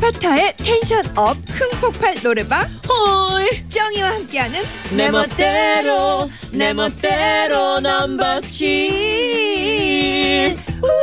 최파타의 텐션업 흥폭발 노래방 호이 정이와 함께하는 내 멋대로 내 멋대로 넘버 7.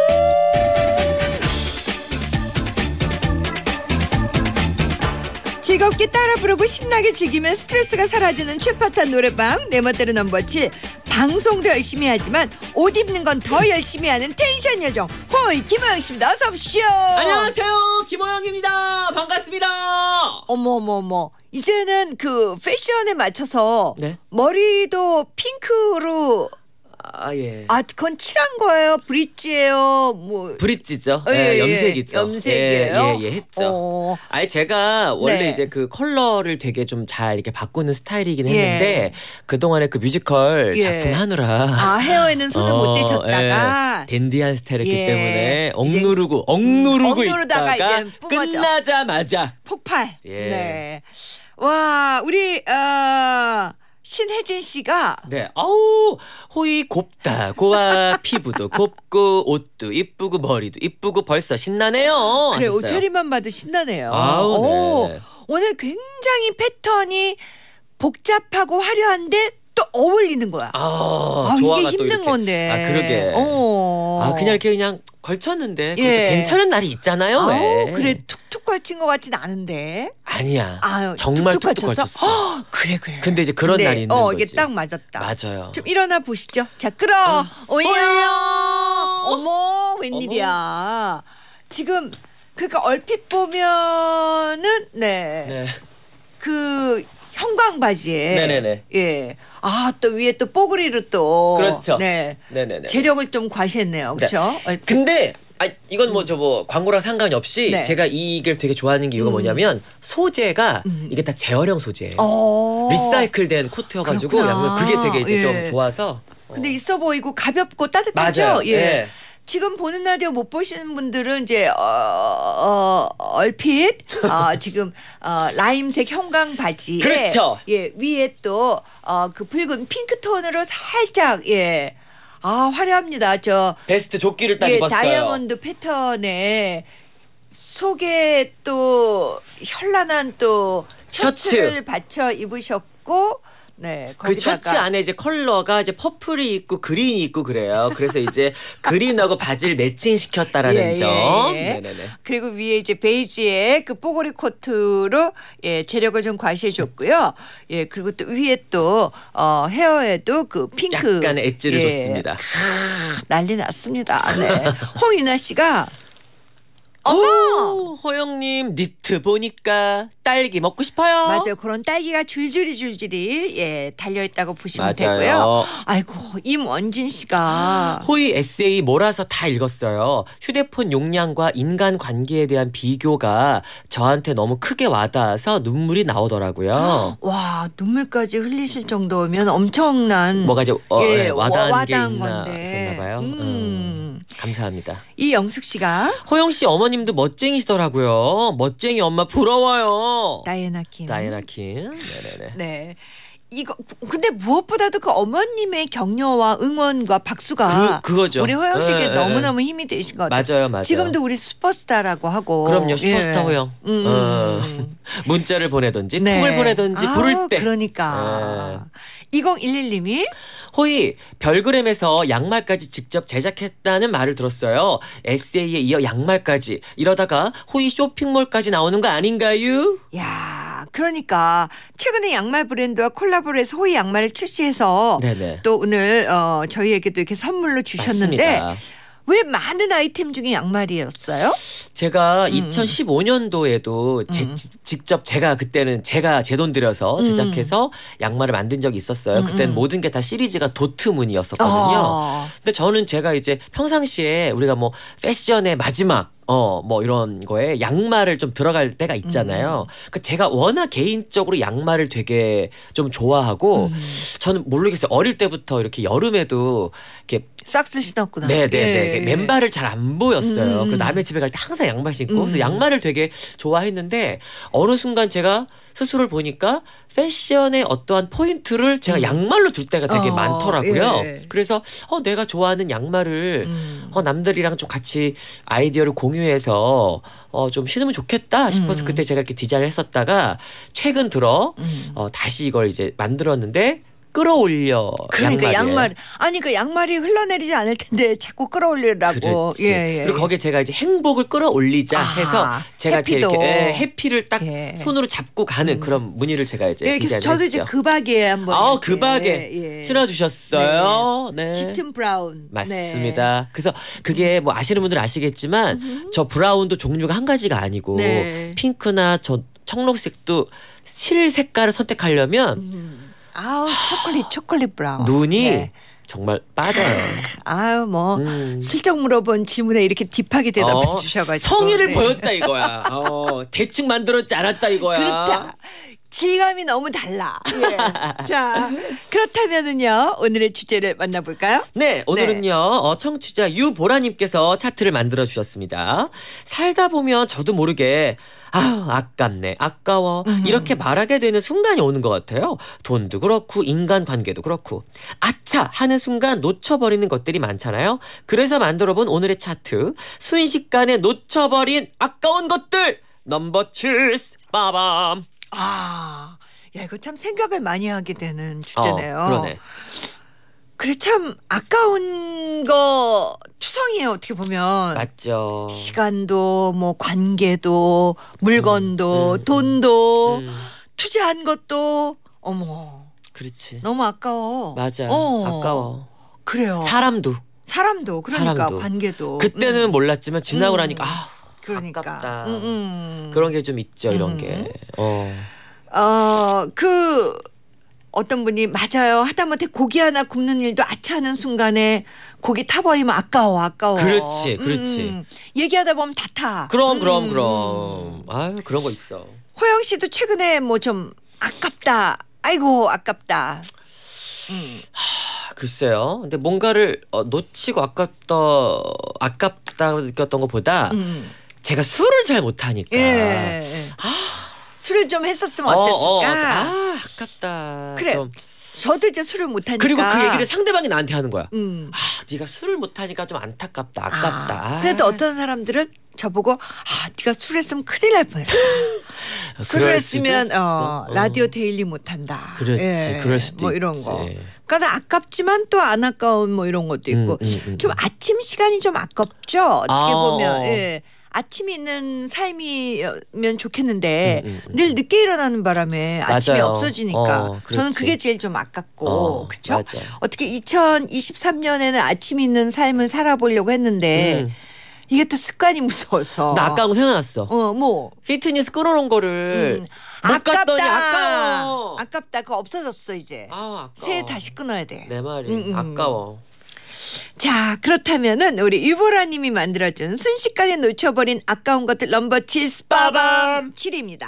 즐겁게 따라 부르고 신나게 즐기면 스트레스가 사라지는 최파타 노래방 내 멋대로 넘버 7. 방송도 열심히 하지만 옷 입는 건 더 열심히 하는 텐션 요정 호이 김호영 씨입니다. 어서 오십시오. 안녕하세요, 김호영입니다. 반갑습니다. 어머 이제는 그 패션에 맞춰서 네? 머리도 핑크로 예. 그건 칠한 거예요? 브릿지예요? 뭐 브릿지죠. 예, 염색이죠. 염색이에요? 예, 했죠. 제가 원래 네. 이제 그 컬러를 되게 좀 잘 이렇게 바꾸는 스타일이긴 했는데 그동안에 그 뮤지컬 작품 하느라 헤어에는 손을 못 대셨다가 댄디한 스타일이었기 예. 때문에 이제 억누르고 억누르다가 있다가 이제 뿜어져. 끝나자마자 폭발. 예. 네. 와 우리 신혜진 씨가 네, 호이 곱다. 고와 피부도 곱고 옷도 이쁘고 머리도 이쁘고 벌써 신나네요. 그래 하셨어요. 옷차림만 봐도 신나네요. 네. 오늘 굉장히 패턴이 복잡하고 화려한데 또 어울리는 거야. 조화가 이게 또 힘든 이렇게. 건데. 그러게. 그냥 이렇게 그냥 걸쳤는데 그것도 괜찮은 날이 있잖아요. 왜? 그래 툭툭 걸친 것 같진 않은데. 아니야. 정말 툭툭 걸쳤어. 그래. 근데 이제 그런 날이 있는 거지. 이게 딱 맞았다. 맞아요. 좀 일어나 보시죠. 자, 끌어. 오요. 어머, 웬일이야. 지금 그러니까 얼핏 보면은 네. 그 형광 바지에 네네네. 예. 또 위에 또 뽀글이로 또 그렇죠. 네네네. 재력을 좀 과시했네요. 그렇죠? 네. 근데 이건 뭐 광고랑 상관이 없이 네. 제가 이걸 되게 좋아하는 게 이유가 뭐냐면 소재가 이게 다 재활용 소재예요. 리사이클된 코트여가지고 그게 되게 이제 좀 좋아서. 근데 있어 보이고 가볍고 따뜻하죠. 맞아요. 예. 네. 지금 보는 라디오 못 보시는 분들은 이제 얼핏 지금 라임색 형광 바지에 그렇죠. 예 위에 또 그 붉은 핑크 톤으로 살짝 화려합니다. 저 베스트 조끼를 딱 입었어요. 다이아몬드 패턴에 속에 또 현란한 또 셔츠를 받쳐 입으셨고. 네, 그 셔츠 안에 이제 컬러가 이제 퍼플이 있고 그린이 있고 그래요. 그래서 이제 그린하고 바지를 매칭시켰다라는 점. 네네네. 그리고 위에 이제 베이지에 그 뽀글이 코트로 재력을 좀 과시해줬고요. 그리고 또 위에 또 헤어에도 그 핑크 약간의 엣지를 줬습니다. 난리 났습니다. 네. 홍윤아 씨가 호영님 니트 보니까 딸기 먹고 싶어요. 맞아요. 그런 딸기가 줄줄이 달려있다고 보시면 맞아요. 되고요. 아이고 임원진 씨가 호의 에세이 몰아서 다 읽었어요. 휴대폰 용량과 인간관계에 대한 비교가 저한테 너무 크게 와닿아서 눈물이 나오더라고요. 와 눈물까지 흘리실 정도면 엄청난 뭐가 이제 와닿은 게 와닿은 건데. 있나 봐요. 감사합니다. 이영숙 씨가 호영 씨 어머님도 멋쟁이시더라고요. 멋쟁이 엄마 부러워요. 다이애나 킴. 네네네. 네. 이거 근데 무엇보다도 그 어머님의 격려와 응원과 박수가 그거죠. 우리 호영 씨에게 너무너무 힘이 되신 것 같아요. 맞아요. 지금도 우리 슈퍼스타라고 하고. 그럼요. 슈퍼스타 호영. 문자를 보내든지 톡을 보내든지 부를 때. 그러니까. 2011님이 호이 별그램에서 양말까지 직접 제작했다는 말을 들었어요. 에세이에 이어 양말까지. 이러다가 호이 쇼핑몰까지 나오는 거 아닌가요? 야, 그러니까 최근에 양말 브랜드와 콜라보를 해서 호이 양말을 출시해서 네네. 또 오늘 저희에게도 이렇게 선물로 주셨는데 맞습니다. 왜 많은 아이템 중에 양말이었어요? 제가 2015년도에도 직접 제가 그때는 제가 제 돈 들여서 제작해서 양말을 만든 적이 있었어요. 그때는 모든 게 다 시리즈가 도트문이었었거든요. 근데 저는 제가 이제 평상시에 우리가 뭐 패션의 마지막 뭐 이런 거에 양말을 좀 들어갈 때가 있잖아요. 그러니까 제가 워낙 개인적으로 양말을 되게 좀 좋아하고 저는 모르겠어요. 어릴 때부터 이렇게 여름에도 이렇게 싹스 신었구나. 네네네. 맨발을 잘 안 보였어요. 그 남의 집에 갈 때 항상 양말 신고 그래서 양말을 되게 좋아했는데 어느 순간 제가 스스로를 보니까 패션의 어떠한 포인트를 제가 양말로 둘 때가 되게 많더라고요. 예. 그래서 내가 좋아하는 양말을 남들이랑 좀 같이 아이디어를 공유해서 좀 신으면 좋겠다 싶어서 그때 제가 이렇게 디자인을 했었다가 최근 들어 다시 이걸 이제 만들었는데 끌어올려. 그러니까 양말에. 아니 그 양말이 흘러내리지 않을 텐데 자꾸 끌어올리라고. 그렇지. 예. 그리고 거기에 제가 이제 행복을 끌어올리자 해서 제가 해피도. 이렇게 해피를 딱 예. 손으로 잡고 가는 그런 무늬를 제가 이제 예, 그래서 디자인을 저도 했죠. 이제 그 바지에 한번 그 바게 신어주셨어요. 네. 짙은 브라운. 맞습니다. 네. 그래서 그게 뭐 아시는 분들은 아시겠지만 저 브라운도 종류가 한 가지가 아니고 네. 핑크나 저 청록색도 실 색깔을 선택하려면 아우 초콜릿 브라운. 눈이 네. 정말 빠져요. 아유 뭐 슬쩍 물어본 질문에 이렇게 딥하게 대답해 주셔가지고 성의를 네. 보였다 이거야. 대충 만들었지 않았다 이거야. 그렇다. 질감이 너무 달라. 예. 자 그렇다면은요 오늘의 주제를 만나볼까요? 네, 오늘은요 청취자 유보라님께서 차트를 만들어 주셨습니다. 살다 보면 저도 모르게 아깝네, 아까워 이렇게 말하게 되는 순간이 오는 것 같아요. 돈도 그렇고 인간관계도 그렇고 아차 하는 순간 놓쳐버리는 것들이 많잖아요. 그래서 만들어본 오늘의 차트 순식간에 놓쳐버린 아까운 것들 넘버 7 빠밤. 야 이거 참 생각을 많이 하게 되는 주제네요. 그러네. 그래 참 아까운 거 투성이에요 어떻게 보면. 맞죠. 시간도 뭐 관계도 물건도 돈도 투자한 것도 어머 그렇지. 너무 아까워. 맞아. 아까워. 그래요. 사람도 그러니까 사람도. 관계도. 그때는 몰랐지만 지나고 나니까 그러니까. 아깝다. 그런 게 좀 있죠. 이런 게. 그 어떤 분이 맞아요. 하다못해 고기 하나 굽는 일도 아차하는 순간에 고기 타버리면 아까워. 그렇지. 얘기하다 보면 다 타. 그럼. 아유 그런 거 있어. 호영 씨도 최근에 뭐 좀 아깝다. 아이고 아깝다. 글쎄요. 근데 뭔가를 놓치고 아깝다 느꼈던 것보다 제가 술을 잘 못하니까. 예. 술을 좀 했었으면 어땠을까? 아깝다. 그래. 좀. 저도 이제 술을 못하니까. 그리고 그 얘기를 상대방이 나한테 하는 거야. 네가 술을 못하니까 좀 안타깝다. 아깝다. 그래도 어떤 사람들은 저보고 네가 술 했으면 큰일 날 뻔했다. 술을 했으면 라디오 데일리 못한다. 그렇지. 그럴 수도 뭐 있지. 이런 거. 그러니까 아깝지만 또 안 아까운 뭐 이런 것도 있고 좀 아침 시간이 좀 아깝죠. 어떻게 보면. 예. 아침이 있는 삶이면 좋겠는데 늘 늦게 일어나는 바람에 아침이 맞아요. 없어지니까 저는 그게 제일 좀 아깝고 그렇죠? 어떻게 2023년에는 아침이 있는 삶을 살아보려고 했는데 이게 또 습관이 무서워서 나 아까운 거 생각났어. 뭐 피트니스 끌어놓은 거를 못 갔더니 아까워. 아깝다. 그거 없어졌어 이제. 아까워. 새해 다시 끊어야 돼. 내 말이 아까워. 자 그렇다면은 우리 유보라님이 만들어준 순식간에 놓쳐버린 아까운 것들 넘버 7 빠밤 7입니다.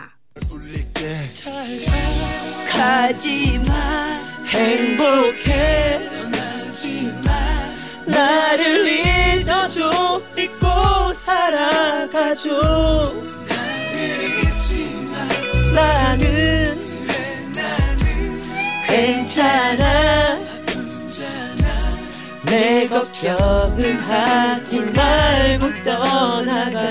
가지마 행복해 나를 잊어줘 잊고 살아가줘 나는 괜찮아 내 걱정은 하지 말고 떠나가.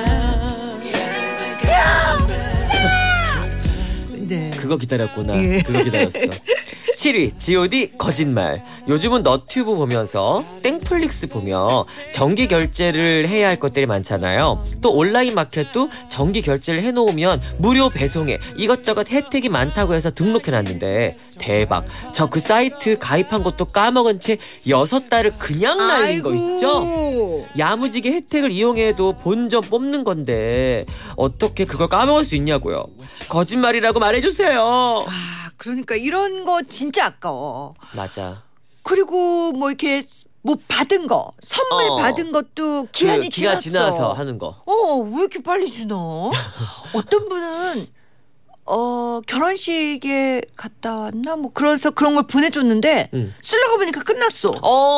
네. 그거 기다렸구나. 예. 그거 기다렸어. 7위 G.O.D 거짓말. 요즘은 너튜브 보면서 땡플릭스 보며 정기 결제를 해야 할 것들이 많잖아요. 또 온라인 마켓도 정기 결제를 해놓으면 무료 배송에 이것저것 혜택이 많다고 해서 등록해놨는데 대박. 저 그 사이트 가입한 것도 까먹은 채 6달을 그냥 날린 거 있죠? 야무지게 혜택을 이용해도 본전 뽑는 건데 어떻게 그걸 까먹을 수 있냐고요. 거짓말이라고 말해주세요. 그러니까 이런 거 진짜 아까워. 맞아. 그리고 뭐 이렇게 뭐 받은 거 선물 받은 것도 기한이 기간 지났어. 지나서 하는 거. 왜 이렇게 빨리 주나? 어떤 분은 결혼식에 갔다 왔나 뭐 그래서 그런 걸 보내줬는데 쓰려고 보니까 끝났어.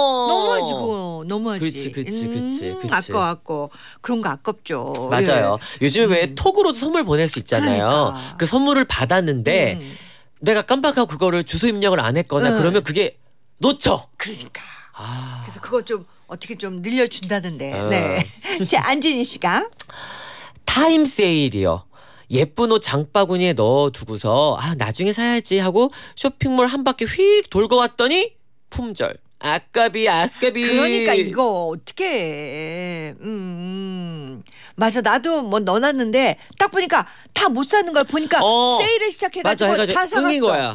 너무하지. 그렇지. 아까워. 그런 거 아깝죠. 맞아요. 예. 요즘에 왜 톡으로도 선물 보낼 수 있잖아요. 그러니까. 그 선물을 받았는데 내가 깜빡하고 그거를 주소 입력을 안 했거나 그러면 그게 놓쳐. 그러니까. 그래서 그거 좀 어떻게 좀 늘려준다는데. 네. 자, 안진희 씨가 타임 세일이요. 예쁜 옷 장바구니에 넣어두고서 나중에 사야지 하고 쇼핑몰 한 바퀴 휙 돌고 왔더니 품절. 아깝이. 그러니까 이거 어떻게 해. 맞아. 나도 뭐 넣어놨는데 딱 보니까 다 못 사는 걸 보니까 세일을 시작해가지고 다 사갔어. 끊긴 거야.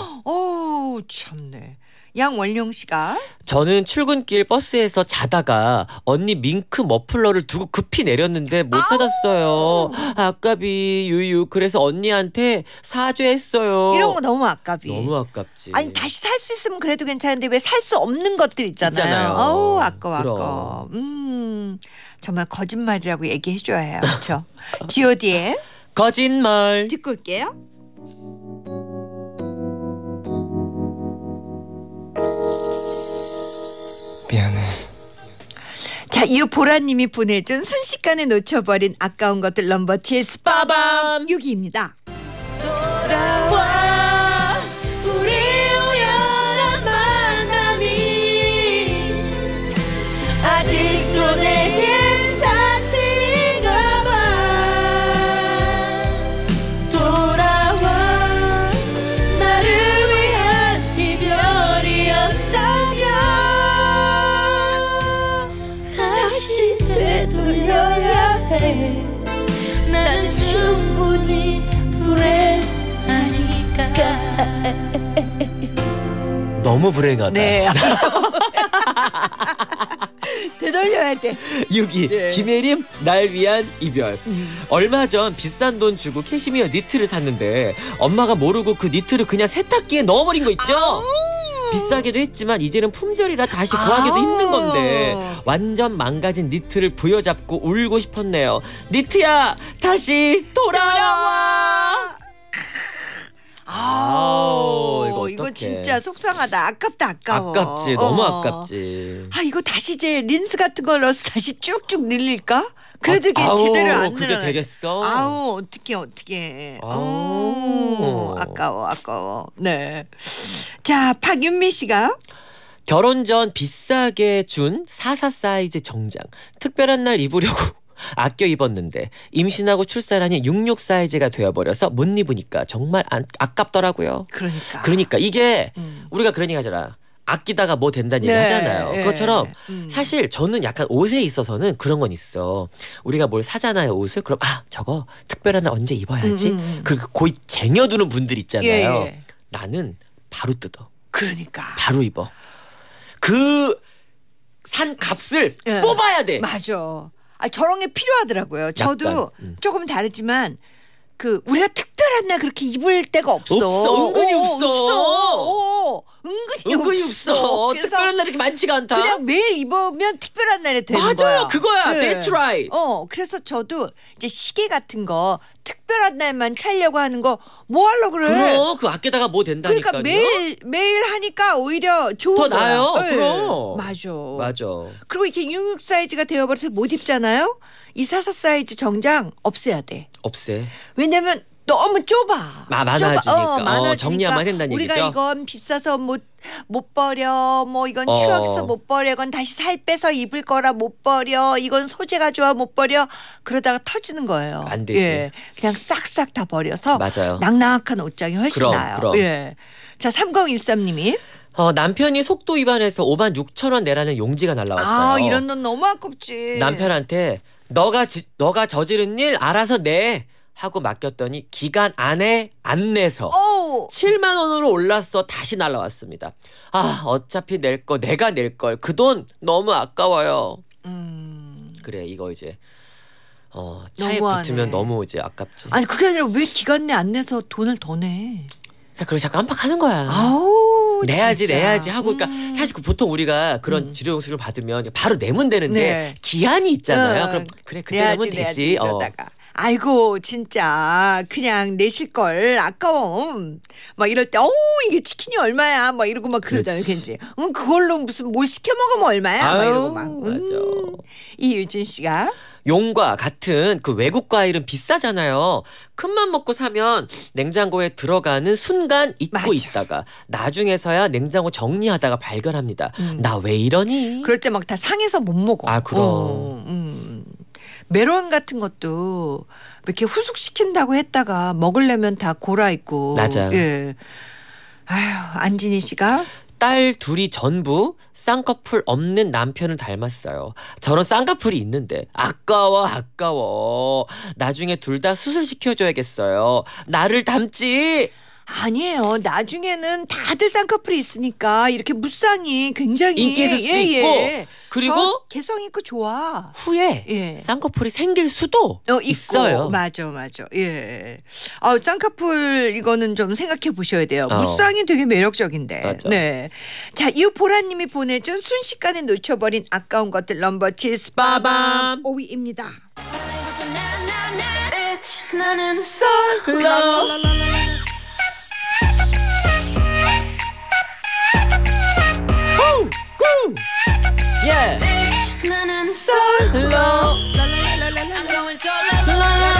참네. 양원룡 씨가 저는 출근길 버스에서 자다가 언니 밍크 머플러를 두고 급히 내렸는데 못 찾았어요. 아깝이 유유. 그래서 언니한테 사죄했어요. 이런 거 너무 아깝이. 너무 아깝지. 아니 다시 살 수 있으면 그래도 괜찮은데 왜 살 수 없는 것들 있잖아요. 아까워. 정말 거짓말이라고 얘기해줘야 해요. 그렇죠? G.O.D의 거짓말 듣고 올게요. 미안해. 자, 이후 보라님이 보내준 순식간에 놓쳐버린 아까운 것들 넘버 7 스파밤 6위입니다. 돌아와 우리 우연한 만남이 아직도 내겐 사치인가 봐. 돌아와 나를 위한 이별이었다면 다시 되돌려야 해. 난 충분히 불행하니까. 너무 불행하다. 네. 되돌려야 돼. 6위 네. 김혜림 날 위한 이별. 얼마 전 비싼 돈 주고 캐시미어 니트를 샀는데 엄마가 모르고 그 니트를 그냥 세탁기에 넣어버린 거 있죠. 비싸기도 했지만 이제는 품절이라 다시 구하기도 힘든 건데 완전 망가진 니트를 부여잡고 울고 싶었네요. 니트야 다시 돌아와. 이거 진짜 속상하다. 아깝다. 아까워. 아깝지. 너무 아깝지. 이거 다시 이제 린스 같은 걸 넣어서 다시 쭉쭉 늘릴까? 그래도 이게 제대로 안 그게 늘어나. 되겠어? 어떡해. 아까워. 네. 자, 박윤미 씨가 결혼 전 비싸게 준 44 사이즈 정장. 특별한 날 입으려고 아껴 입었는데 임신하고 출산하니 66 사이즈가 되어버려서 못 입으니까 정말 아깝더라고요. 그러니까 이게 우리가 그런 얘기 하잖아. 아끼다가 뭐 된다는 얘기 하잖아요. 그것처럼 사실 저는 약간 옷에 있어서는 그런 건 있어. 우리가 뭘 사잖아요, 옷을. 그럼 저거 특별한 날 언제 입어야지. 그리고 거의 쟁여두는 분들 있잖아요. 나는 바로 뜯어. 그러니까 바로 입어. 그 산 값을 뽑아야 돼. 맞아. 저런 게 필요하더라고요. 저도 약간, 조금 다르지만 우리가 특별한 날 그렇게 입을 때가 없어. 은근히 없어. 은근히 없어. 그래서 특별한 날이 이렇게 많지가 않다. 그냥 매일 입으면 특별한 날에 되는 거야. 맞아요. 그거야. That's right. 그래서 저도 이제 시계 같은 거 특별한 날만 차려고 하는 거 뭐 하려고 그래? 그럼 그 아껴다가 뭐 된다니까요. 그러니까 매일 하니까 오히려 좋은 더 거야. 나아요. 그럼. 맞아. 그리고 이렇게 66 사이즈가 되어버려서 못 입잖아요. 이 44 사이즈 정장 없애야 돼. 없애. 왜냐면 너무 좁아. 많아지니까. 정리하면 된다는 우리가 얘기죠. 이건 비싸서 못 버려. 뭐 이건 추억서 못 버려. 이건 다시 살 빼서 입을 거라 못 버려. 이건 소재가 좋아 못 버려. 그러다가 터지는 거예요. 안 되지. 그냥 싹싹 다 버려서 맞아요. 낭낭한 옷장이 훨씬 나아요. 그럼. 자, 3013님이 남편이 속도 위반해서 56,000원 내라는 용지가 날라왔어요. 이런 건 너무 아깝지. 남편한테 너가 저지른 일 알아서 내 하고 맡겼더니 기간 안에 안 내서 7만 원으로 올랐어. 다시 날라왔습니다. 어차피 낼 거 내가 낼 걸. 그 돈 너무 아까워요. 그래 이거 이제 차에 너무하네. 붙으면 너무 이제 아깝지. 아니 그게 아니라 왜 기간 내 안 내서 돈을 더 내? 그걸 자꾸 깜빡하는 거야. 내야지 하고 그러니까 사실 보통 우리가 그런 지료용수를 받으면 바로 내면 되는데 기한이 있잖아요. 그럼 그래 그때 내면 되지. 이러다가 아이고 진짜 그냥 내실 걸 아까워. 막 이럴 때 이게 치킨이 얼마야 막 이러고 막 그러잖아요. 괜지. 그걸로 무슨 뭘 시켜 먹으면 얼마야 막 이러고 막. 맞아. 이유진 씨가 용과 같은 그 외국 과일은 비싸잖아요. 큰맘 먹고 사면 냉장고에 들어가는 순간 잊고 맞아. 있다가 나중에서야 냉장고 정리하다가 발견합니다. 나 왜 이러니? 그럴 때 막 다 상해서 못 먹어. 아, 그럼. 메론 같은 것도 이렇게 후숙시킨다고 했다가 먹으려면 다 골아 있고. 맞아. 예. 아휴, 안진희 씨가 딸 둘이 전부 쌍꺼풀 없는 남편을 닮았어요. 저런 쌍꺼풀이 있는데 아까워. 나중에 둘 다 수술시켜줘야겠어요. 나를 닮지. 아니에요. 나중에는 다들 쌍꺼풀이 있으니까 이렇게 무쌍이 굉장히 인기 있을 수도 있고 그리고 개성 있고 좋아. 후에 예. 쌍꺼풀이 생길 수도 있어요. 맞아. 예. 쌍꺼풀 이거는 좀 생각해 보셔야 돼요. 어. 무쌍이 되게 매력적인데. 맞아. 네. 자, 이보라님이 보내준 순식간에 놓쳐버린 아까운 것들 넘버 7 스파밤 5위입니다. 나는 예. 나는 솔로. I'm going solo.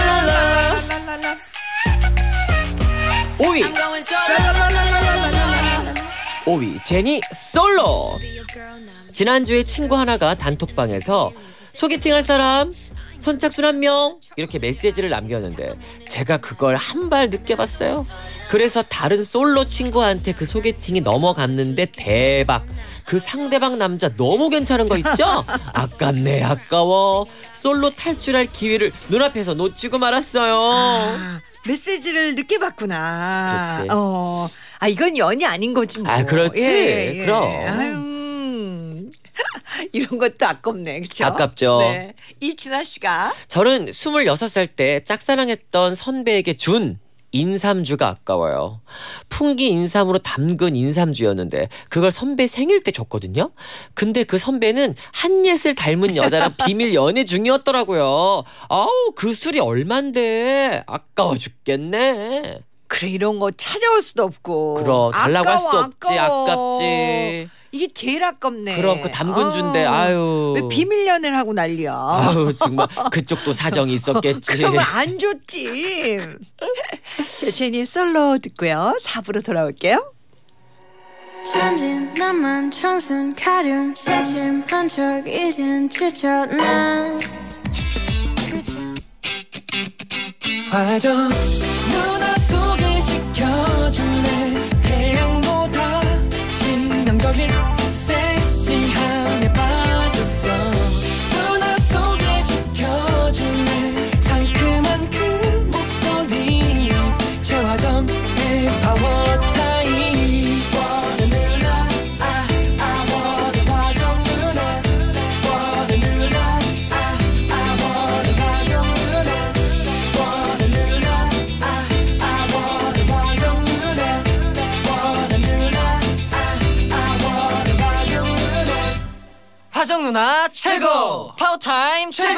5위. I'm going solo. 5위 제니 솔로. 지난주에 친구 하나가 단톡방에서 소개팅할 사람 선착순 1명 이렇게 메시지를 남겼는데 제가 그걸 한 발 늦게 봤어요. 그래서 다른 솔로 친구한테 그 소개팅이 넘어갔는데 대박. 그 상대방 남자 너무 괜찮은 거 있죠? 아깝네 아까워. 솔로 탈출할 기회를 눈앞에서 놓치고 말았어요. 메시지를 늦게 봤구나. 그렇지. 이건 연이 아닌 거지 뭐. 아, 그렇지. 그럼. 아유, 이런 것도 아깝네. 그렇죠? 아깝죠. 네. 이진아 씨가 저는 26살 때 짝사랑했던 선배에게 준 인삼주가 아까워요. 풍기 인삼으로 담근 인삼주였는데 그걸 선배 생일 때 줬거든요. 근데 그 선배는 한예슬 닮은 여자랑 비밀 연애 중이었더라고요. 아우 그 술이 얼만데 아까워 죽겠네. 그래 이런 거 찾아올 수도 없고. 그럼 달라고 할 수도 없지. 아까워. 아깝지. 이게 제일 아깝네. 그럼 그 담근 주인데 아유. 왜 비밀 연애를 하고 난리야. 아유 정말 그쪽도 사정이 있었겠지. 그러면 안 좋지. 자, 제니의 솔로 듣고요. 4부로 돌아올게요. 천진 나만 청순 가련 새침한 척 이젠 지쳤나 화정 누나 속을 지켜줄래 태양보다 치명적인 섹시함에 빠졌어 누나 속을 지켜줄래 상큼한 그 목소리 최화정의 파워타임 원해 누나 I want 화정 누나 원해 누나 I want 화정 누나 원해 누나 I want 화정 누나 원해 누나 I want 화정 누나 화정 누나 최고 파워타임 최고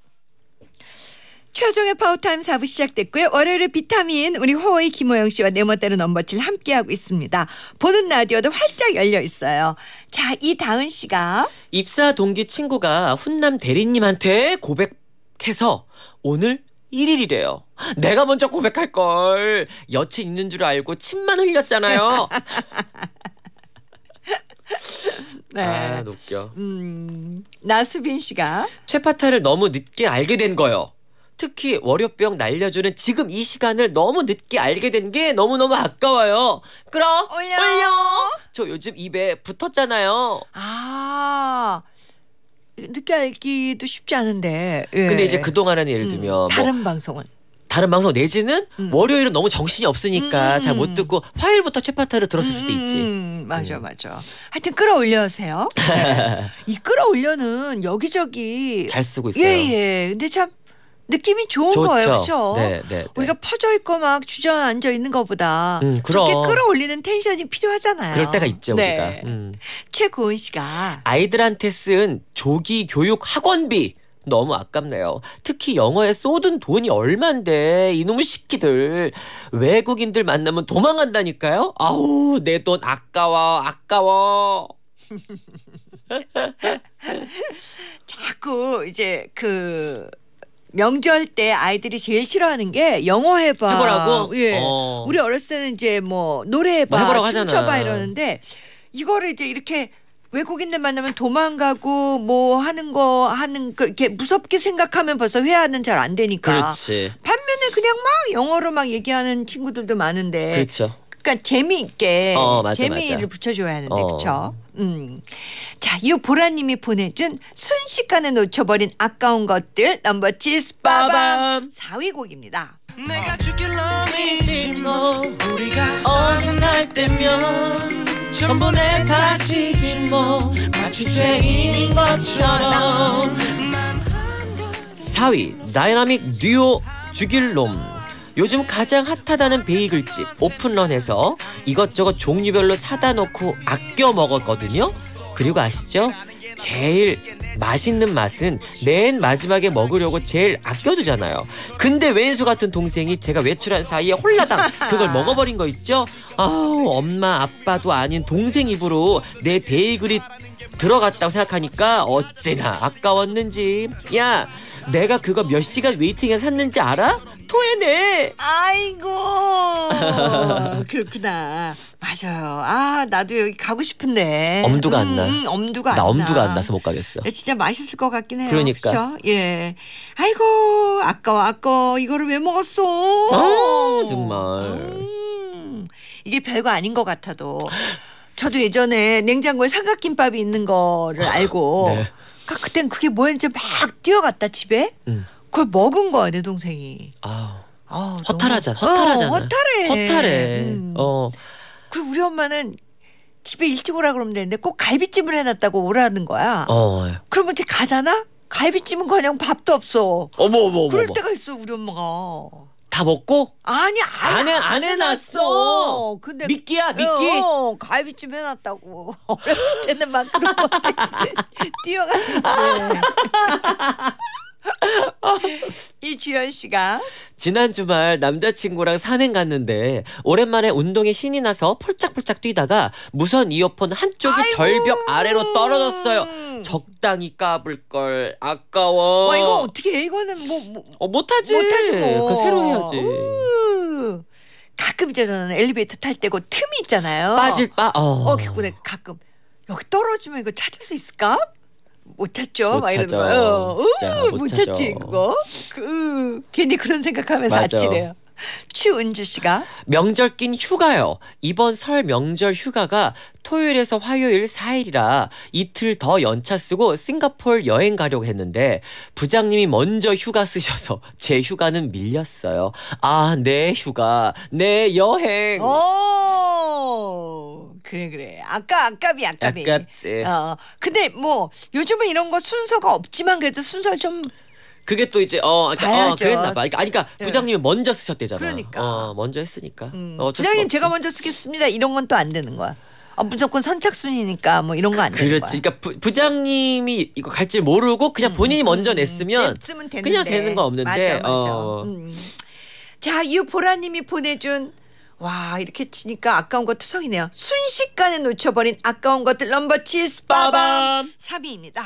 최종의 파워타임 4부 시작됐고요. 월요일에 비타민 우리 호이 김호영 씨와 내 멋대로 넘버 7 함께하고 있습니다. 보는 라디오도 활짝 열려 있어요. 자, 이다은 씨가 입사 동기 친구가 훈남 대리님한테 고백해서 오늘 1일이래요. 내가 먼저 고백할 걸. 여친 있는 줄 알고 침만 흘렸잖아요. 네. 아, 웃겨. 나수빈 씨가 최파타를 너무 늦게 알게 된 거요. 특히 월요병 날려주는 지금 이 시간을 너무 늦게 알게 된 게 너무너무 아까워요. 끌어 올려. 저 요즘 입에 붙었잖아요. 아 늦게 알기도 쉽지 않은데. 예. 근데 이제 그동안에는 예를 들면 다른 뭐 방송은 다른 방송 내지는 월요일은 너무 정신이 없으니까 잘 못 듣고 화요일부터 최파타를 들었을 수도 있지. 맞아. 하여튼 끌어올려세요. 네. 이 끌어올려는 여기저기 잘 쓰고 있어요. 예. 근데 참 느낌이 좋은 좋죠. 거예요, 그렇죠? 네. 우리가 퍼져 있고 막 주저앉아 있는 것보다 그럼. 그렇게 끌어올리는 텐션이 필요하잖아요. 그럴 때가 있죠, 네. 우리가. 최고은 씨가 아이들한테 쓴 조기 교육 학원비 너무 아깝네요. 특히 영어에 쏟은 돈이 얼만데 이놈의 시끼들 외국인들 만나면 도망간다니까요. 아우 내 돈 아까워. 자꾸 이제 그 명절 때 아이들이 제일 싫어하는 게 영어 해봐. 해보라고? 예. 우리 어렸을 때는 이제 뭐 노래 해봐, 뭐 해보라고 하잖아. 춤춰봐 이러는데 이거를 이제 이렇게 외국인들 만나면 도망가고 뭐 하는 거 이렇게 무섭게 생각하면 벌써 회화는 잘 안 되니까. 그렇지. 반면에 그냥 막 영어로 막 얘기하는 친구들도 많은데. 그렇죠. 그러니까 재미있게 맞아, 재미를 맞아. 붙여줘야 하는데 그렇죠. 자, 이 보라님이 보내준 순식간에 놓쳐버린 아까운 것들 넘버 7 빠밤 4위 곡입니다. 내가 죽일 놈이지 뭐 우리가 어느 날 때면 전부 내 탓이지 뭐 마치 죄인인 것처럼 4위 다이나믹 듀오 죽일 놈. 요즘 가장 핫하다는 베이글집 오픈런에서 이것저것 종류별로 사다 놓고 아껴 먹었거든요. 그리고 아시죠? 제일 맛있는 맛은 맨 마지막에 먹으려고 제일 아껴두잖아요. 근데 왼수 같은 동생이 제가 외출한 사이에 홀라당 그걸 먹어버린 거 있죠? 아우 엄마 아빠도 아닌 동생 입으로 내 베이글이 들어갔다고 생각하니까 어찌나 아까웠는지. 야 내가 그거 몇 시간 웨이팅해서 샀는지 알아? 토해내. 아이고 그렇구나. 맞아요. 아 나도 여기 가고 싶은데 엄두가 안 나. 엄두가 나 안 엄두가 나. 안 나서 못 가겠어. 진짜 맛있을 것 같긴 해요. 그러니까. 그렇죠? 예. 아이고 아까워 이거를 왜 먹었어? 정말. 이게 별거 아닌 것 같아도 저도 예전에 냉장고에 삼각김밥이 있는 거를 알고 네. 그러니까 그땐 그게 뭐였는지 막 뛰어갔다 집에 그걸 먹은 거야 내 동생이. 허탈하잖아. 허탈해. 그 우리 엄마는 집에 일찍 오라 그러면 되는데 꼭 갈비찜을 해놨다고 오라는 거야. 그러면 이제 가잖아? 갈비찜은 그냥 밥도 없어. 어머. 그럴 때가 있어 우리 엄마가. 다 먹고? 아니 안 해놨어. 근데 미끼야. 갈비찜 해놨다고. 어렸을 때는 막 그런 거 뛰어갔는데. 이주연 씨가 지난 주말 남자친구랑 산행 갔는데 오랜만에 운동에 신이 나서 폴짝폴짝 뛰다가 무선 이어폰 한쪽이 절벽 아래로 떨어졌어요. 적당히 까불 걸. 아까워. 이거 어떻게 해? 이거는 못하지. 뭐. 그 새로 해야지. 가끔 이제 저는 엘리베이터 탈 때고 틈이 있잖아요. 근데 가끔 여기 떨어지면 이거 찾을 수 있을까? 못 찾죠. 못 찾죠. 진짜 못 찾지 그거. 괜히 그런 생각하면서 맞아. 아찔해요. 추은주 씨가 명절 낀 휴가요. 이번 설 명절 휴가가 토요일에서 화요일 4일이라 이틀 더 연차 쓰고 싱가포르 여행 가려고 했는데 부장님이 먼저 휴가 쓰셔서 제 휴가는 밀렸어요. 내 휴가, 내 여행. 그래. 아깝이. 아깝지. 근데 뭐 요즘은 이런 거 순서가 없지만 그래도 순서를 좀 그게 또 이제 가야죠. 그랬나 봐. 그러니까 부장님이 먼저 쓰셨대잖아. 그러니까. 먼저 했으니까. 부장님 제가 먼저 쓰겠습니다. 이런 건 또 안 되는 거야. 무조건 선착순이니까 뭐 이런 거 안 되는 거야. 그렇지. 그러니까 부장님이 이거 갈지 모르고 그냥 본인이 먼저 냈으면 그냥 되는 거 없는데. 맞아. 자, 이 보라님이 보내준 이렇게 치니까 아까운 거 투성이네요. 순식간에 놓쳐버린 아까운 것들 넘버 7 빠밤 3위입니다.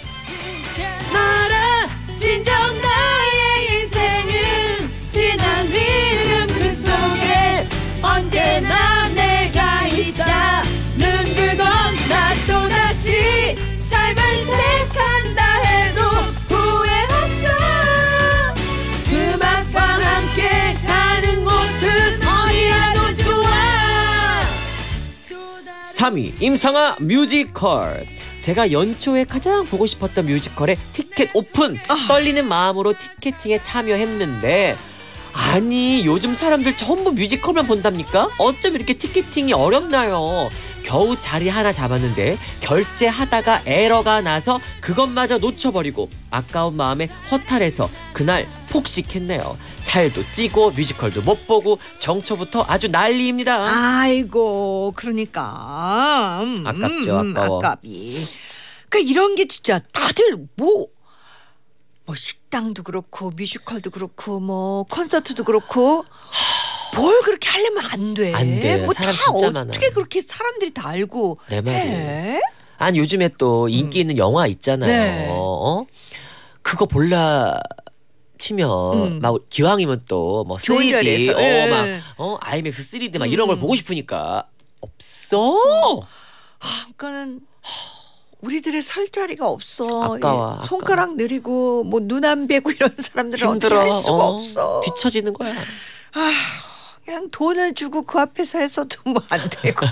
진정 나의 인생은 지난 리듬 그 속에 언제나 내가 있다는 그건 나 또다시 삶을 택한다 해도 후회 없어. 음악과 함께 가는 곳은 어디라도 좋아. 3위 임상아 뮤지컬. 제가 연초에 가장 보고 싶었던 뮤지컬의 티켓 오픈. 떨리는 마음으로 티켓팅에 참여했는데 아니 요즘 사람들 전부 뮤지컬만 본답니까? 어쩜 이렇게 티켓팅이 어렵나요? 겨우 자리 하나 잡았는데 결제하다가 에러가 나서 그것마저 놓쳐버리고 아까운 마음에 허탈해서 그날 폭식했네요. 살도 찌고 뮤지컬도 못 보고 정초부터 아주 난리입니다. 아이고 그러니까 아깝죠. 아까워. 아깝이. 그러니까 이런 게 진짜 다들 뭐 뭐 식당도 그렇고 뮤지컬도 그렇고 뭐 콘서트도 그렇고 뭘 그렇게 하려면 안 돼. 안 돼. 뭐 사람 다 진짜 어떻게 많아. 그렇게 사람들이 다 알고 내 말이. 해? 아니 요즘에 또 인기 있는 영화 있잖아요. 네. 그거 볼라 치면 막 기왕이면 또 뭐 좋은 3D, 자리에서. 예. IMAX 3D 막 이런 걸 보고 싶으니까 없어. 그거는 우리들의 설 자리가 없어. 아까워, 예. 손가락 느리고 뭐 눈 안 베고 이런 사람들은 어떻게 할 수가 없어. 뒤처지는 거야. 그냥 돈을 주고 그 앞에서 해서도 뭐 안 되고.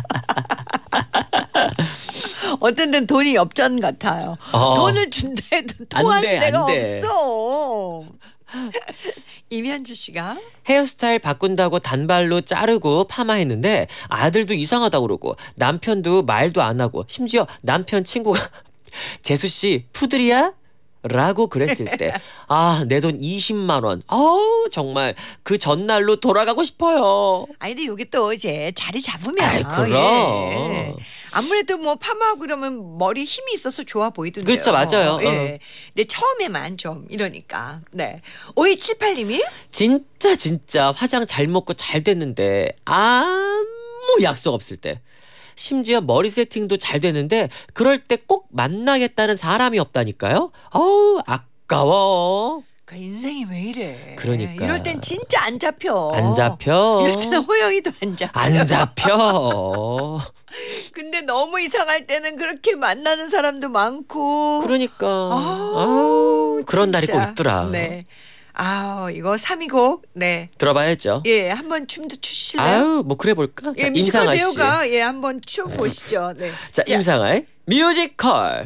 어떤 데는 돈이 엽전 같아요. 돈을 준다 해도 토하는 돼, 데가 안 돼. 없어. 이면주 씨가 헤어스타일 바꾼다고 단발로 자르고 파마했는데 아들도 이상하다고 그러고 남편도 말도 안 하고 심지어 남편 친구가 재수 씨 푸들이야? 라고 그랬을 때 내 돈 20만 원. 정말 그 전날로 돌아가고 싶어요. 아니 근데 여기 또 이제 자리 잡으면 아이, 그럼. 예. 아무래도 뭐 파마하고 그러면 머리 힘이 있어서 좋아 보이던데요. 그렇죠, 맞아요. 예. 근데 처음에만 좀 이러니까. 네. 5278님이 진짜 화장 잘 먹고 잘 됐는데 아무 약속 없을 때 심지어 머리 세팅도 잘 되는데 그럴 때 꼭 만나겠다는 사람이 없다니까요. 아까워. 그 인생이 왜 이래. 그러니까. 이럴 땐 진짜 안 잡혀. 안 잡혀. 이럴 때는 호영이도 안 잡혀. 안 잡혀. 근데 너무 이상할 때는 그렇게 만나는 사람도 많고. 그러니까. 그런 날이 꼭 진짜. 있더라. 네. 이거 3위곡. 네. 들어봐야죠. 예, 한번 춤도 추실래요? 뭐 그래 볼까? 예, 뮤지컬 배우가 한번 춰 보시죠. 네. 자, 임상아의 뮤지컬.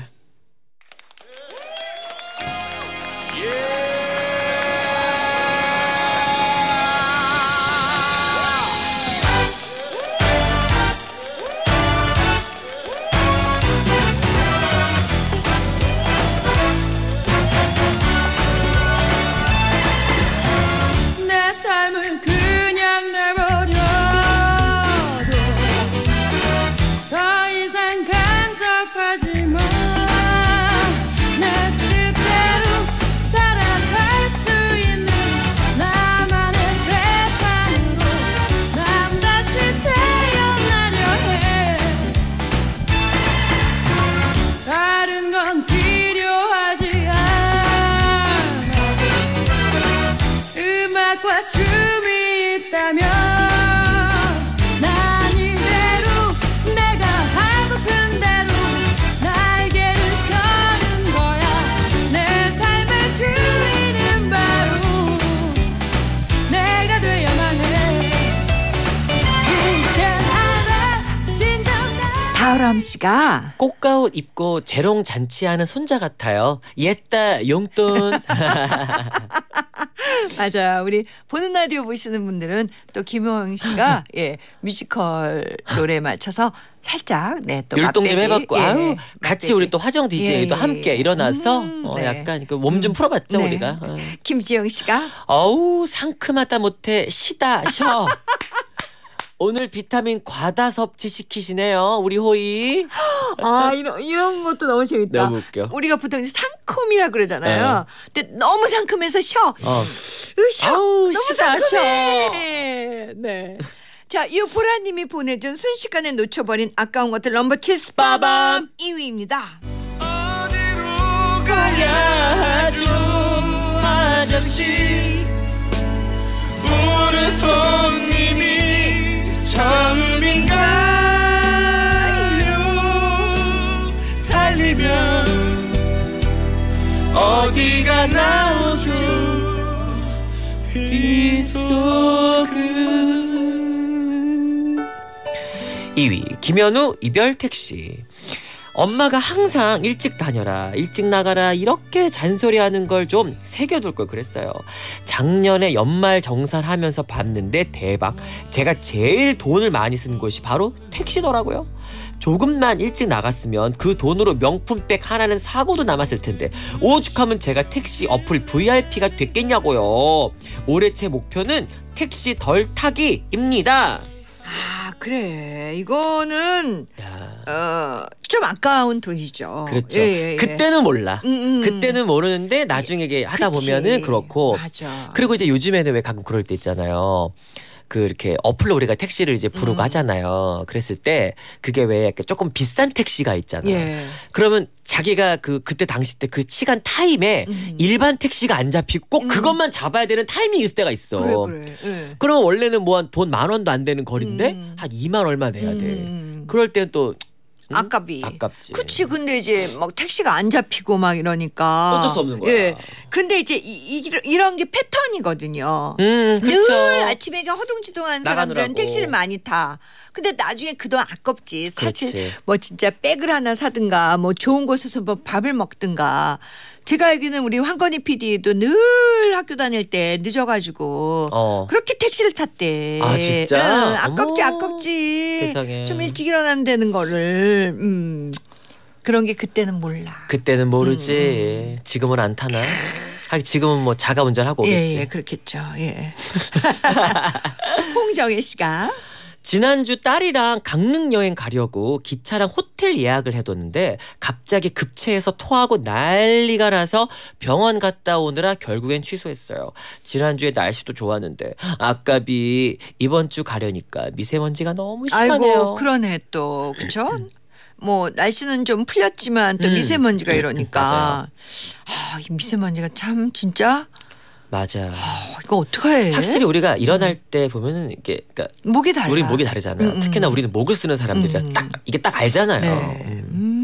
내 삶을 그냥 내버려둬 더 이상 간섭하지 마. 내 뜻대로 살아갈 수 있는 나만의 세상으로 난 다시 태어나려 해. 다른 건 필요하지 않아. 음악과 춤이 있다면 난 이대로 내가 하고픈 대로 날개를 펴는 거야. 내 삶의 주인은 바로 내가 되어만 해. 이젠 알아 진정 나. 다우람 씨가 꽃가옷 입고 재롱 잔치하는 손자 같아요. 옛다 용돈. 맞아요. 우리 보는 라디오 보시는 분들은 또 김호영 씨가 뮤지컬 노래에 맞춰서 살짝 또 율동 좀 맛배기, 해봤고 같이 맛배기. 우리 또 화정 DJ도 예. 함께 일어나서 네. 약간 몸 좀 풀어봤죠 네. 우리가. 김지영 씨가 상큼하다 못해 시다 셔. 오늘 비타민 과다 섭취 시키시네요 우리 호이. 이런 것도 너무 재밌다. 너무 웃겨. 우리가 보통 상콤이라 그러잖아요. 근데 너무 상큼해서 쉬어. 쉬어. 아우, 너무 쉬다, 상큼해. 네. 자, 이 보라님이 보내준 순식간에 놓쳐버린 아까운 것들 넘버 7 스파밤 2위입니다. 어디로 가야 하죠 아저씨. 오늘 손님이 처음인가요? 달리면 어디가 나오죠 빗속은. 2위 김현우 이별 택시. 엄마가 항상 일찍 다녀라 일찍 나가라 이렇게 잔소리하는 걸 좀 새겨둘 걸 그랬어요. 작년에 연말 정산을 하면서 봤는데 대박. 제가 제일 돈을 많이 쓴 곳이 바로 택시더라고요. 조금만 일찍 나갔으면 그 돈으로 명품백 하나는 사고도 남았을 텐데 오죽하면 제가 택시 어플 VIP가 됐겠냐고요. 올해 제 목표는 택시 덜 타기입니다. 그래. 이거는 좀 아까운 돈이죠. 그렇죠. 예. 그때는 몰라. 그때는 모르는데 나중에 이게 하다 그치. 보면은 그렇고. 맞아. 그리고 이제 요즘에는 왜 가끔 그럴 때 있잖아요. 그 이렇게 어플로 우리가 택시를 이제 부르고 하잖아요. 그랬을 때 그게 왜 약간 조금 비싼 택시가 있잖아요. 예. 그러면 자기가 그때 당시 때 그 시간 타임에 일반 택시가 안 잡히고 꼭 그것만 잡아야 되는 타이밍이 있을 때가 있어. 그래. 예. 그러면 원래는 뭐 한 돈 10,000원도 안 되는 거리인데 한 2만 얼마 내야 돼. 그럴 때는 또 아깝지. 그치. 근데 이제 막 택시가 안 잡히고 막 이러니까 어쩔 수 없는 거야. 예. 근데 이제 이런 게 패턴이거든요. 그렇죠. 늘 아침에 허둥지둥한 사람들은 나가느라고. 택시를 많이 타. 근데 나중에 그 돈 아깝지. 사실 그렇지. 뭐 진짜 백을 하나 사든가 뭐 좋은 곳에서 뭐 밥을 먹든가. 제가 알기는 우리 황건희 PD도 늘 학교 다닐 때 늦어가지고 그렇게 택시를 탔대. 아, 진짜? 응, 아깝지 어머, 아깝지. 세상에. 좀 일찍 일어나면 되는 거를. 그런 게 그때는 몰라. 그때는 모르지. 지금은 안 타나? 하긴 지금은 뭐 자가 운전하고 오겠지. 예, 그렇겠죠. 예. 홍정혜 씨가 지난주 딸이랑 강릉 여행 가려고 기차랑 호텔 예약을 해뒀는데 갑자기 급체해서 토하고 난리가 나서 병원 갔다 오느라 결국엔 취소했어요. 지난주에 날씨도 좋았는데 아깝이 이번 주 가려니까 미세먼지가 너무 심하네요. 아이고 그러네 또 그렇죠? 뭐 날씨는 좀 풀렸지만 또 미세먼지가 이러니까 맞아요. 이 미세먼지가 참 진짜 맞아. 이거 어떡해? 확실히 우리가 일어날 때 보면은 이게 그러니까 목이 달라. 우리 목이 다르잖아요. 특히나 우리는 목을 쓰는 사람들이라 딱 알잖아요. 네.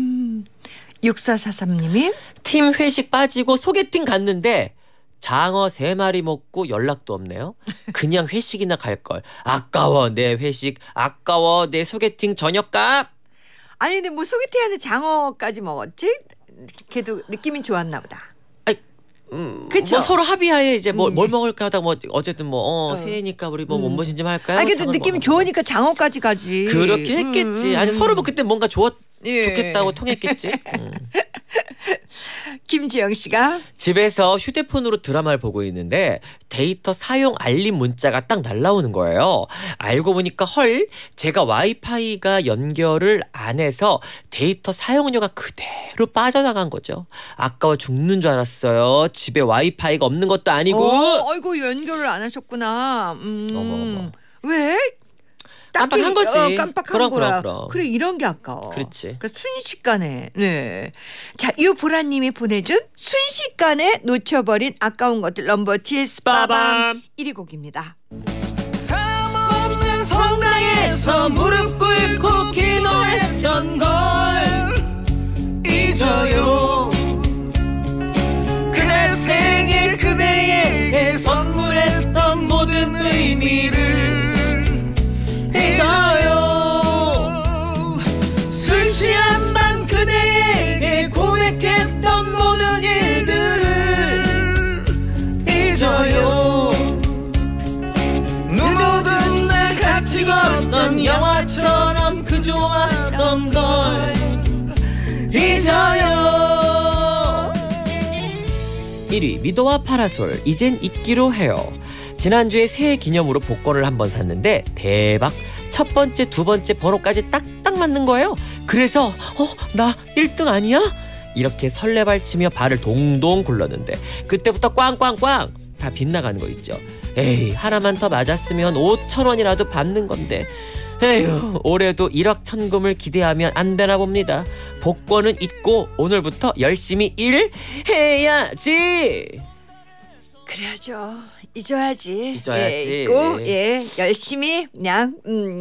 6443님이 팀 회식 빠지고 소개팅 갔는데 장어 3마리 먹고 연락도 없네요. 그냥 회식이나 갈 걸. 아까워 내 회식. 아까워 내 소개팅 저녁값. 아니 근데 뭐 소개팅하는 장어까지 먹었지? 걔도 느낌이 좋았나 보다. 그쵸? 뭐 서로 합의하에 이제 뭘 먹을까 하다가 뭐 어쨌든 뭐 새해니까 우리 뭐 몸보신 좀 할까요? 아니 그래도 장을 느낌이 먹어보고. 좋으니까 장어까지 가지. 그렇게 했겠지. 아니 서로 뭐 그때 뭔가 예. 좋겠다고 통했겠지. 김지영 씨가 집에서 휴대폰으로 드라마를 보고 있는데 데이터 사용 알림 문자가 딱 날라오는 거예요. 알고 보니까 헐 제가 와이파이가 연결을 안 해서 데이터 사용료가 그대로 빠져나간 거죠. 아까워 죽는 줄 알았어요. 집에 와이파이가 없는 것도 아니고. 아이고 연결을 안 하셨구나. 어머. 왜? 깜빡한 거지. 깜빡한 거야. 그럼. 그래 이런 게 아까워. 그렇지. 그러니까 순식간에. 네. 자, 유보라님이 보내준 순식간에 놓쳐버린 아까운 것들 넘버 7 스파밤 1위 곡입니다. 사람 없는 성당에서 무릎 꿇고 기도했던 걸 잊어요. 그대 생일 그대에게 선물했던 모든 의미를 잊어요. 술 취한 밤 그대에게 고백했던 모든 일들을 잊어요. 눈 오던 날 같이 걸었던 영화처럼 그 좋아하던 걸 잊어요. 1위 미도와 파라솔 이젠 잊기로 해요. 지난주에 새해 기념으로 복권을 한번 샀는데 대박 첫 번째 두 번째 번호까지 딱딱 맞는 거예요. 그래서 나 1등 아니야? 이렇게 설레발치며 발을 동동 굴렀는데 그때부터 꽝꽝꽝 다 빗나가는 거 있죠. 에이 하나만 더 맞았으면 5,000원이라도 받는 건데 에휴 올해도 1억 천금을 기대하면 안 되나 봅니다. 복권은 잊고 오늘부터 열심히 일해야지. 그래야죠. 잊어야지. 잊어야지. 예, 잊고 열심히 그냥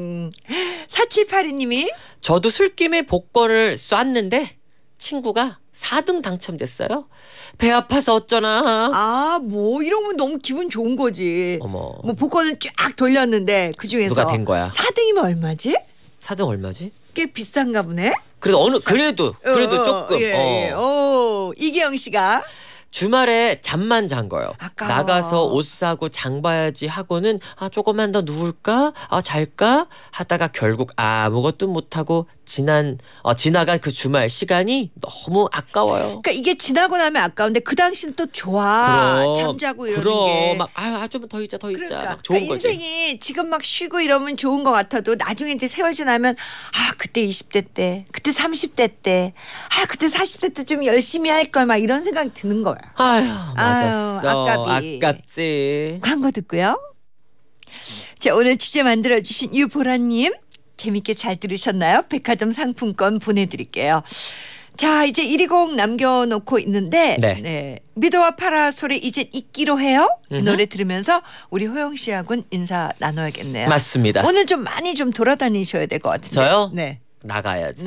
4782님이 저도 술김에 복권을 쐈는데 친구가 4등 당첨됐어요. 배 아파서 어쩌나. 뭐 이러면 너무 기분 좋은 거지. 어머. 뭐 복권을 쫙 돌렸는데 그중에서 누가 된 거야? 4등이면 얼마지? 4등 얼마지? 꽤 비싼가 보네. 그래도 그래도 조금. 이기영 씨가 주말에 잠만 잔 거예요. 아까워. 나가서 옷 사고 장 봐야지 하고는 조금만 더 누울까? 잘까? 하다가 결국 아무것도 못하고 지나간 그 주말 시간이 너무 아까워요. 그러니까 이게 지나고 나면 아까운데 그 당시는 또 좋아. 잠자고 이러는 게. 막 좀 더 있자 그러니까, 막 좋은 거지. 인생이 지금 막 쉬고 이러면 좋은 것 같아도 나중에 이제 세월 지나면 그때 20대 때, 그때 30대 때, 그때 40대 때 좀 열심히 할 걸 막 이런 생각이 드는 거야. 맞았어. 아깝지. 광고 듣고요. 자, 오늘 주제 만들어주신 유보라님 재밌게 잘 들으셨나요? 백화점 상품권 보내드릴게요. 자, 이제 1위곡 남겨놓고 있는데 네. 미도와 파라솔의 이젠 잊기로 해요. 이 노래 들으면서 우리 호영 씨하고는 인사 나눠야겠네요. 맞습니다. 오늘 좀 많이 좀 돌아다니셔야 될 것 같은데. 저요? 네. 나가야지.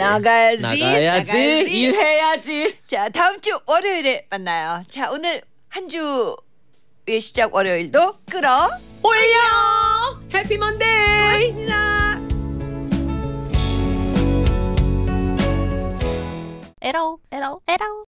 일해야지. 자, 다음 주 월요일에 만나요. 자, 오늘 한 주의 시작 월요일도 끌어 올려. 해피 먼데이. 고맙습니다. 에러